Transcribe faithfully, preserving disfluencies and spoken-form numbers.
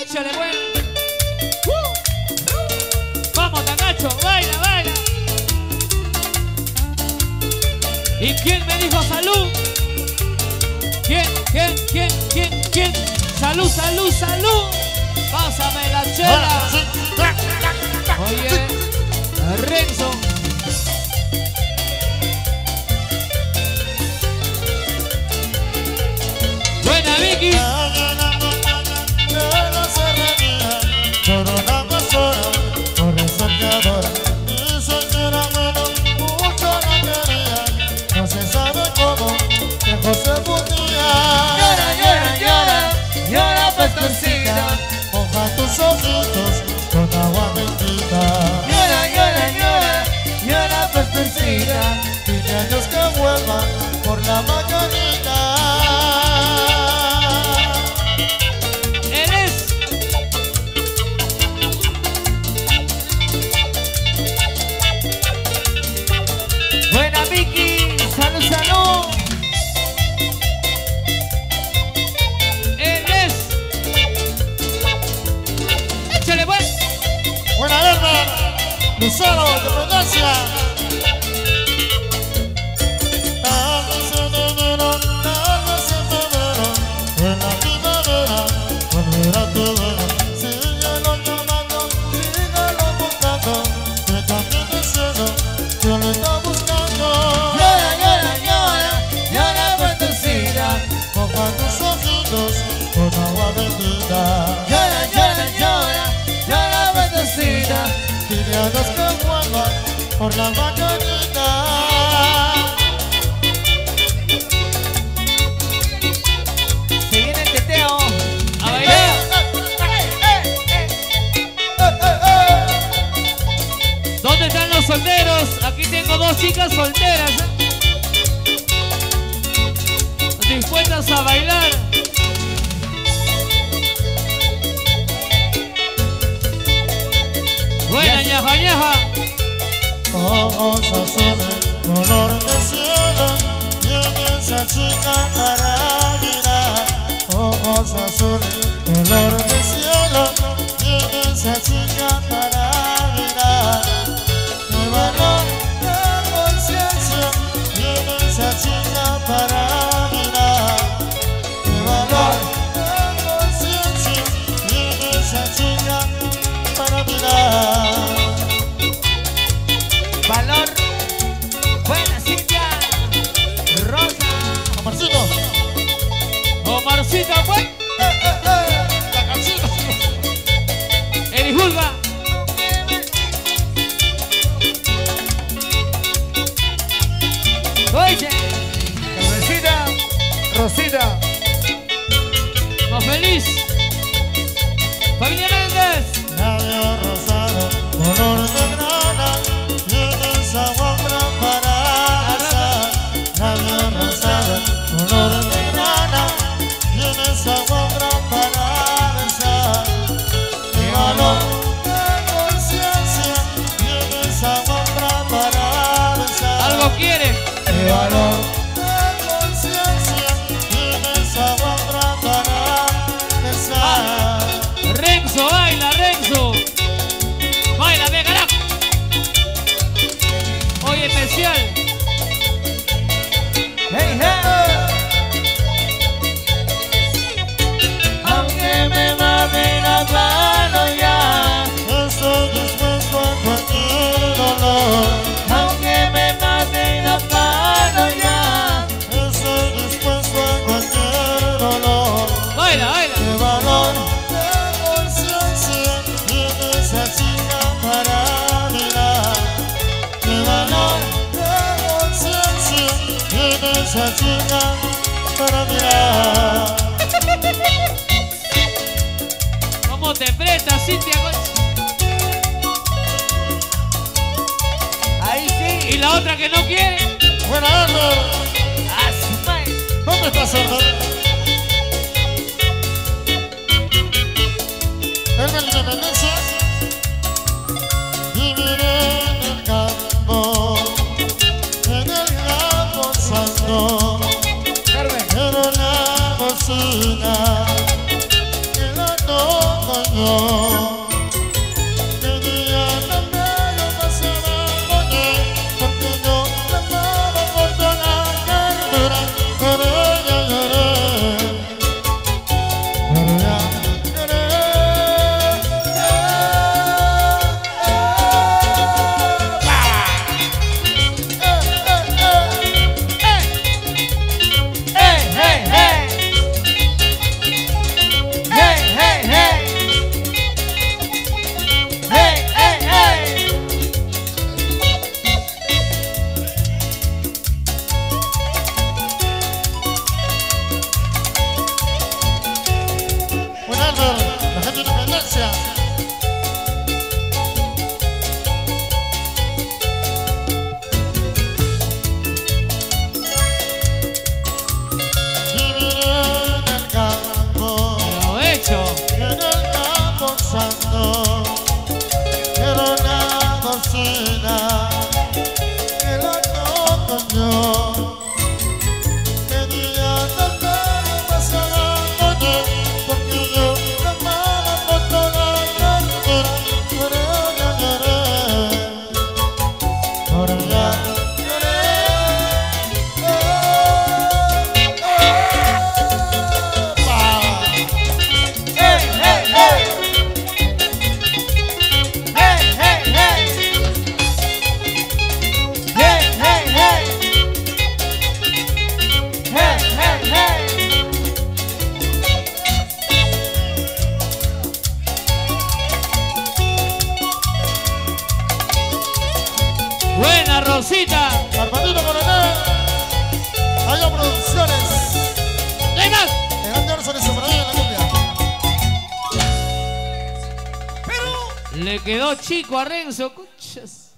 Échale, bueno. Uh. Vamos, Tanacho, baila, baila. ¿Y quién me dijo salud? ¿Quién, quién, quién, quién, quién? Salud, salud, salud. Pásame la chela. Oye, Renzo. Buena, Vicky. Moja tus ojitos con agua bendita. Llora, llora, llora, llora pastorcita. Dile a Dios que vuelvan por la mañanita. Él es Buena, Vicky. Salud, salud. Buena Herman, Lucero, Independencia. Tal vez en enero, tal vez en febrero, en la primavera, volverá tu vera. Síguelo llamando, síguelo buscando, que también deseo, yo lo estoy buscando. Llora, llora, llora, llora pastorcita. Moja tus ojitos con agua bendita. Llora, llora, llora, llora pastorcita. Dile a Dios que vuelvan por la mañanita. Se viene el teteo. a bailar. ¿Dónde están los solteros? Aquí tengo dos chicas solteras, ¿eh? Dispuestas a bailar. Buena, ñaja, ñaja. Ojos azules, color de cielo, tiene esa chica para mirar. Ojos azules, color de cielo, tiene esa chica para mirar. Qué valor, qué conciencia, tiene esa chica para mirar. Qué valor, qué conciencia, tiene esa chica para mirar. Valor. Buena, Cintia. Rosa. Amarcito. Omarcita, pues. Eh, eh, eh. La canción. Erijulga. Oye. Rosita. Rosita. Más feliz. Familia Hernández. Labio rosado, color de grana, tienes agua para besar. Labio rosado, color de grana, tienes agua para besar. Qué valor, qué conciencia, tienes agua para besar. Algo quiere. Qué valor, qué conciencia, tienes agua para besar. Renzo, baila, Renzo. Baila, ve, carajo. Hoy especial. Hey, hey. Aunque me maten la mano ya, Estoy dispuesto a cualquier dolor. aunque me maten la mano ya, Estoy dispuesto a cualquier dolor. Baila, baila. Qué valor, qué conciencia, tiene esa chica para mirar. Qué valor, qué conciencia, tiene esa chica para mirar. ¿Cómo te prestas, Cintia? ahí sí. Y la otra que no quiere. Buena Arnold, A su madre. ¿dónde estás, Arnold? En la Independencia. Viviré en el campo, en el campo santo. Carmen. Pero la bocina que la toco coño. Que día tan bello pasará, oye, porque yo te amaba con toda la ternura. Pero ya lloré, pero ya lloré. Bueno, Albert, la gente de Independencia. Viviré en el campo, Lo he hecho. en el campo santo. Quiero una cocina que la toco yo. Que día tan bello pasará, oye, porque yo te amaba con toda la ternura. Pero ya lloré, pero ya lloré. Eh, eh, pa. Buena, Rosita. Armandito Coronel, Ayo Producciones, ¿No hay más? el grande Orson y su por ahí en la cumbia. Le quedó chico a Renzo. Cuchas.